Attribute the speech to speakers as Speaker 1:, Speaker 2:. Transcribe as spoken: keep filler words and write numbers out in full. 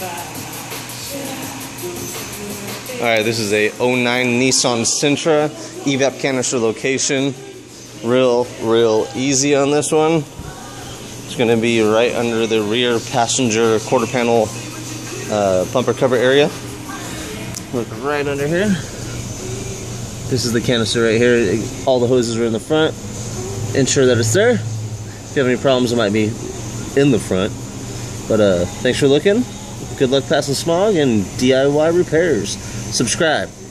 Speaker 1: Alright, this is a oh nine Nissan Sentra Evap canister location. Real, real easy on this one. It's going to be right under the rear passenger quarter panel uh, bumper cover area. Look right under here. This is the canister right here. All the hoses are in the front. Ensure that it's there. If you have any problems, it might be in the front. But uh, thanks for looking. Good luck passing smog and D I Y repairs. Subscribe.